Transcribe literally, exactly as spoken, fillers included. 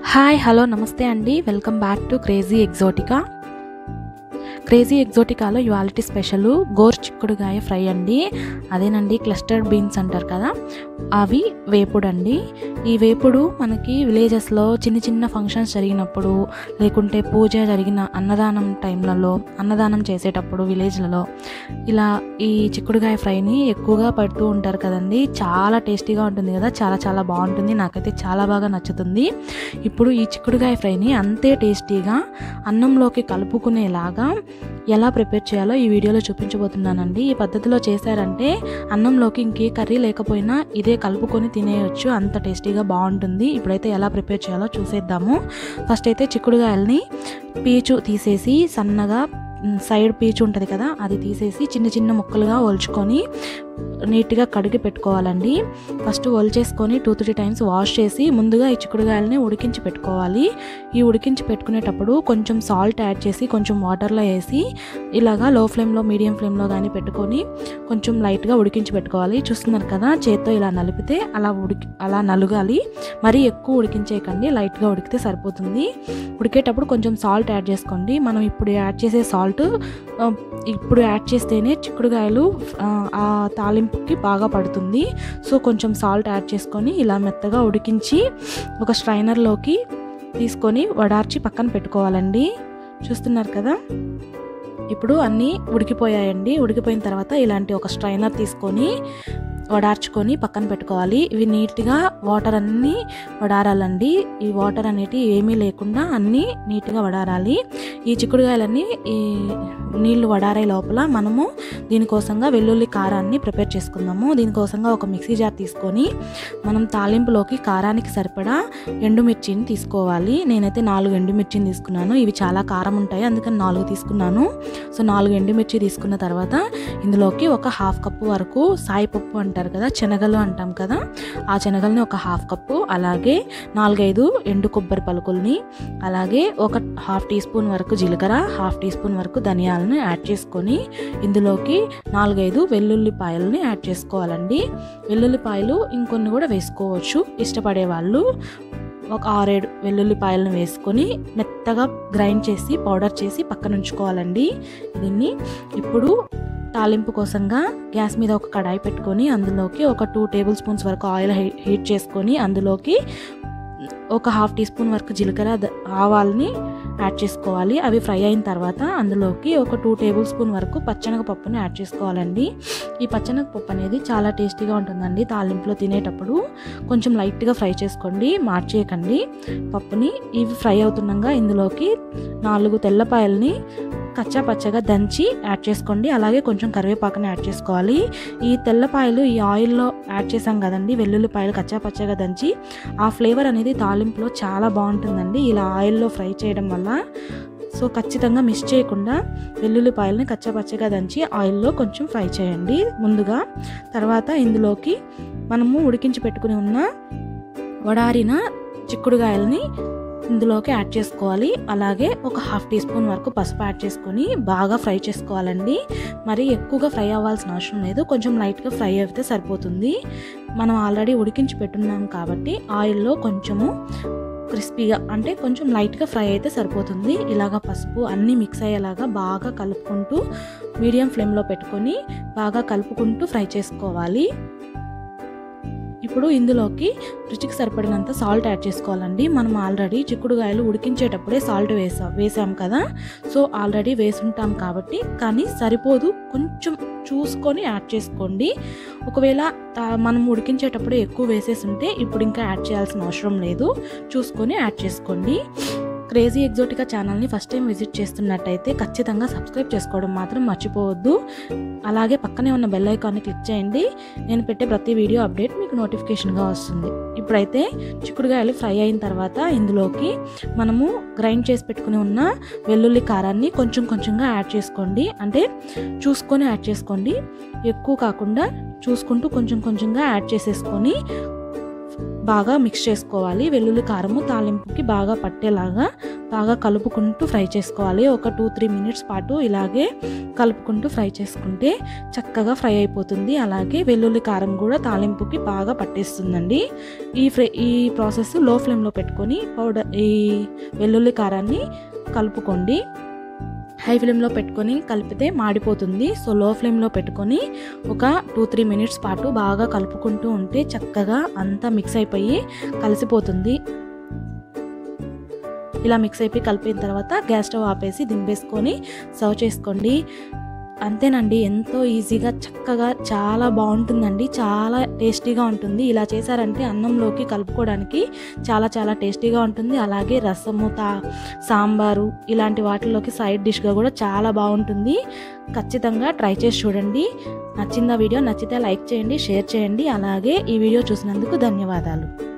Hi hello నమస్తే అండి. Welcome back to crazy exotica. Crazy ఎగ్జోటికాలో ఇవాల్టి స్పెషల్ గోరు చిక్కుడుగాయ ఫ్రై అండి. అదేనండి క్లస్టర్డ్ బీన్స్ అంటారు కదా, అవి వేపుడు అండి. ఈ వేపుడు మనకి విలేజెస్లో చిన్న చిన్న ఫంక్షన్స్ జరిగినప్పుడు, లేకుంటే పూజ జరిగిన అన్నదానం టైంలలో, అన్నదానం చేసేటప్పుడు విలేజ్లలో ఇలా ఈ చిక్కుడుగాయ ఫ్రైని ఎక్కువగా పెడుతూ ఉంటారు కదండి. చాలా టేస్టీగా ఉంటుంది కదా, చాలా చాలా బాగుంటుంది. నాకైతే చాలా బాగా నచ్చుతుంది. ఇప్పుడు ఈ చిక్కుడుగాయ ఫ్రైని అంతే టేస్టీగా అన్నంలోకి కలుపుకునేలాగా ఎలా ప్రిపేర్ చేయాలో ఈ వీడియోలో చూపించబోతున్నానండి. ఈ పద్ధతిలో చేశారంటే అన్నంలోకి ఇంకే కర్రీ లేకపోయినా ఇదే కలుపుకొని తినేయచ్చు, అంత టేస్టీగా బాగుంటుంది. ఇప్పుడైతే ఎలా ప్రిపేర్ చేయాలో చూసేద్దాము. ఫస్ట్ అయితే చిక్కుడుగాయల్ని పీచు తీసేసి సన్నగా, సైడ్ పీచు ఉంటుంది కదా అది తీసేసి చిన్న చిన్న ముక్కలుగా ఒలుచుకొని నీట్గా కడిగి పెట్టుకోవాలండి. ఫస్ట్ ఒలిచేసుకొని టూ త్రీ టైమ్స్ వాష్ చేసి ముందుగా ఈ చిక్కుడుగాయలని ఉడికించి పెట్టుకోవాలి. ఈ ఉడికించి పెట్టుకునేటప్పుడు కొంచెం సాల్ట్ యాడ్ చేసి కొంచెం వాటర్లో వేసి ఇలాగా లో ఫ్లేమ్లో మీడియం ఫ్లేమ్లో కానీ పెట్టుకొని కొంచెం లైట్గా ఉడికించి పెట్టుకోవాలి. చూస్తున్నారు కదా, చేత్తో ఇలా నలిపితే అలా ఉడికి అలా నలుగాలి. మరీ ఎక్కువ ఉడికించేయకండి, లైట్గా ఉడికితే సరిపోతుంది. ఉడికేటప్పుడు కొంచెం సాల్ట్ యాడ్ చేసుకోండి. మనం ఇప్పుడు యాడ్ చేసే సాల్ట్ ఇప్పుడు యాడ్ చేస్తేనే చిక్కుడుగాయలు ఆ తాలింపుకి బాగా పడుతుంది. సో కొంచెం సాల్ట్ యాడ్ చేసుకొని ఇలా మెత్తగా ఉడికించి ఒక స్ట్రైనర్లోకి తీసుకొని వడార్చి పక్కన పెట్టుకోవాలండి. చూస్తున్నారు కదా, ఇప్పుడు అన్నీ ఉడికిపోయాయండి. ఉడికిపోయిన తర్వాత ఇలాంటి ఒక స్ట్రైనర్ తీసుకొని వడార్చుకొని పక్కన పెట్టుకోవాలి. ఇవి నీట్గా వాటర్ అన్నీ వడారాలండి. ఈ వాటర్ అనేటివి ఏమీ లేకుండా అన్నీ నీట్గా వడారాలి. ఈ చిక్కుడుగాయలన్నీ ఈ నీళ్లు వడారే లోపల మనము దీనికోసంగా వెల్లుల్లి కారాన్ని ప్రిపేర్ చేసుకుందాము. దీనికోసంగా ఒక మిక్సీ జార్ తీసుకొని మనం తాలింపులోకి కారానికి సరిపడా ఎండుమిర్చిని తీసుకోవాలి. నేనైతే నాలుగు ఎండుమిర్చిని తీసుకున్నాను. ఇవి చాలా కారం ఉంటాయి, అందుకని నాలుగు తీసుకున్నాను. సో నాలుగు ఎండుమిర్చి తీసుకున్న తర్వాత ఇందులోకి ఒక హాఫ్ కప్పు వరకు సాయిపప్పు అంటారు కదా, శనగలు అంటాం కదా, ఆ శనగల్ని ఒక హాఫ్ కప్పు, అలాగే నాలుగైదు ఎండు కొబ్బరి పలుకుల్ని, అలాగే ఒక హాఫ్ టీ స్పూన్ వరకు జీలకర్ర, హాఫ్ టీ స్పూన్ వరకు ధనియాలను యాడ్ చేసుకొని ఇందులోకి నాలుగైదు వెల్లుల్లిపాయలని యాడ్ చేసుకోవాలండి. వెల్లుల్లిపాయలు ఇంకొన్ని కూడా వేసుకోవచ్చు ఇష్టపడే వాళ్ళు. ఒక ఆరేడు వెల్లుల్లిపాయలను వేసుకొని మెత్తగా గ్రైండ్ చేసి పౌడర్ చేసి పక్కన ఉంచుకోవాలండి. దీన్ని ఇప్పుడు తాలింపు కోసంగా గ్యాస్ మీద ఒక కడాయి పెట్టుకొని అందులోకి ఒక టూ టేబుల్ స్పూన్స్ వరకు ఆయిల్ హీట్ చేసుకొని అందులోకి ఒక హాఫ్ టీ స్పూన్ వరకు జీలకర్ర, ఆవాల్ని యాడ్ చేసుకోవాలి. అవి ఫ్రై అయిన తర్వాత అందులోకి ఒక టూ టేబుల్ స్పూన్ వరకు పచ్చెనగపప్పుని యాడ్ చేసుకోవాలండి. ఈ పచ్చెనగపప్పు అనేది చాలా టేస్టీగా ఉంటుందండి తాలింపులో తినేటప్పుడు. కొంచెం లైట్గా ఫ్రై చేసుకోండి, మార్చేయకండి పప్పుని. ఇవి ఫ్రై అవుతుండగా ఇందులోకి నాలుగు తెల్లపాయల్ని కచ్చా పచ్చగా దంచి యాడ్ చేసుకోండి. అలాగే కొంచెం కరివేపాకుని యాడ్ చేసుకోవాలి. ఈ తెల్లపాయలు ఈ ఆయిల్లో యాడ్ చేసాం కదండి, వెల్లుల్లిపాయలు కచ్చా పచ్చగా దంచి, ఆ ఫ్లేవర్ అనేది తాలింపులో చాలా బాగుంటుందండి ఇలా ఆయిల్లో ఫ్రై చేయడం వల్ల. సో ఖచ్చితంగా మిస్ చేయకుండా వెల్లుల్లిపాయలని కచ్చా పచ్చగా దంచి ఆయిల్లో కొంచెం ఫ్రై చేయండి ముందుగా. తర్వాత ఇందులోకి మనము ఉడికించి పెట్టుకుని ఉన్న వడారిన చిక్కుడుగాయలని ఇందులోకి యాడ్ చేసుకోవాలి. అలాగే ఒక హాఫ్ టీ స్పూన్ వరకు పసుపు యాడ్ చేసుకొని బాగా ఫ్రై చేసుకోవాలండి. మరి ఎక్కువగా ఫ్రై అవ్వాల్సిన అవసరం లేదు, కొంచెం లైట్గా ఫ్రై అయితే సరిపోతుంది. మనం ఆల్రెడీ ఉడికించి పెట్టున్నాం కాబట్టి ఆయిల్లో కొంచెము క్రిస్పీగా అంటే కొంచెం లైట్గా ఫ్రై అయితే సరిపోతుంది. ఇలాగ పసుపు అన్నీ మిక్స్ అయ్యేలాగా బాగా కలుపుకుంటూ మీడియం ఫ్లేమ్లో పెట్టుకొని బాగా కలుపుకుంటూ ఫ్రై చేసుకోవాలి. ఇప్పుడు ఇందులోకి రుచికి సరిపడినంత సాల్ట్ యాడ్ చేసుకోవాలండి. మనం ఆల్రెడీ చిక్కుడుగాయలు ఉడికించేటప్పుడే సాల్ట్ వేసా వేసాం కదా, సో ఆల్రెడీ వేసుంటాం కాబట్టి, కానీ సరిపోదు, కొంచెం చూసుకొని యాడ్ చేసుకోండి. ఒకవేళ మనం ఉడికించేటప్పుడే ఎక్కువ వేసేసి ఉంటే ఇప్పుడు ఇంకా యాడ్ చేయాల్సిన అవసరం లేదు, చూసుకొని యాడ్ చేసుకోండి. క్రేజీ ఎగ్జోటికా ఛానల్ని ఫస్ట్ టైం విజిట్ చేస్తున్నట్టయితే ఖచ్చితంగా సబ్స్క్రైబ్ చేసుకోవడం మాత్రం మర్చిపోవద్దు. అలాగే పక్కనే ఉన్న బెల్ ఐకాన్ని క్లిక్ చేయండి. నేను పెట్టే ప్రతి వీడియో అప్డేట్ మీకు నోటిఫికేషన్గా వస్తుంది. ఇప్పుడైతే చిక్కుడుగాయలు ఫ్రై అయిన తర్వాత ఇందులోకి మనము గ్రైండ్ చేసి పెట్టుకుని ఉన్న వెల్లుల్లి కారాన్ని కొంచెం కొంచెంగా యాడ్ చేసుకోండి. అంటే చూసుకొని యాడ్ చేసుకోండి, ఎక్కువ కాకుండా చూసుకుంటూ కొంచెం కొంచెంగా యాడ్ చేసేసుకొని బాగా మిక్స్ చేసుకోవాలి. వెల్లుల్లి కారము తాలింపుకి బాగా పట్టేలాగా బాగా కలుపుకుంటూ ఫ్రై చేసుకోవాలి. ఒక టూ త్రీ మినిట్స్ పాటు ఇలాగే కలుపుకుంటూ ఫ్రై చేసుకుంటే చక్కగా ఫ్రై అయిపోతుంది. అలాగే వెల్లుల్లి కారం కూడా తాలింపుకి బాగా పట్టేస్తుందండి. ఈ ఫ్రై ఈ ప్రాసెస్ లో ఫ్లేమ్లో పెట్టుకొని పౌడర్ ఈ వెల్లుల్లి కారాన్ని కలుపుకోండి. హై ఫ్లేమ్లో పెట్టుకొని కలిపితే మాడిపోతుంది. సో లో ఫ్లేమ్లో పెట్టుకొని ఒక టూ త్రీ మినిట్స్ పాటు బాగా కలుపుకుంటూ ఉంటే చక్కగా అంతా మిక్స్ అయిపోయి కలిసిపోతుంది. ఇలా మిక్స్ అయిపోయి కలిపిన తర్వాత గ్యాస్ స్టవ్ ఆపేసి దింపేసుకొని సర్వ్ చేసుకోండి. అంతేనండి, ఎంతో ఈజీగా చక్కగా చాలా బాగుంటుందండి. చాలా టేస్టీగా ఉంటుంది. ఇలా చేశారంటే అన్నంలోకి కలుపుకోవడానికి చాలా చాలా టేస్టీగా ఉంటుంది. అలాగే రసము తా సాంబారు ఇలాంటి వాటిలోకి సైడ్ డిష్గా కూడా చాలా బాగుంటుంది. ఖచ్చితంగా ట్రై చేసి చూడండి. నచ్చిందా వీడియో? నచ్చితే లైక్ చేయండి, షేర్ చేయండి. అలాగే ఈ వీడియో చూసినందుకు ధన్యవాదాలు.